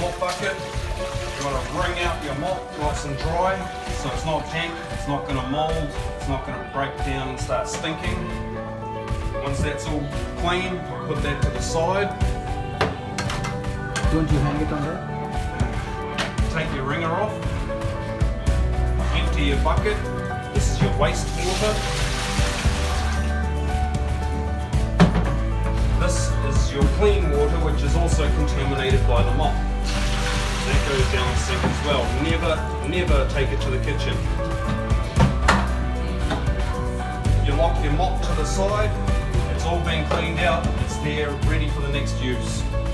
mop bucket. You want to wring out your mop nice and dry so it's not damp, it's not going to mould, it's not going to break down and start stinking. Once that's all clean, put that to the side. Don't you hang it on there? Take your wringer off. Empty your bucket. This is your waste water. This is your clean water, which is also contaminated by the mop. That goes down the sink as well. Never take it to the kitchen. You lock your mop to the side. It's all been cleaned out. It's there, ready for the next use.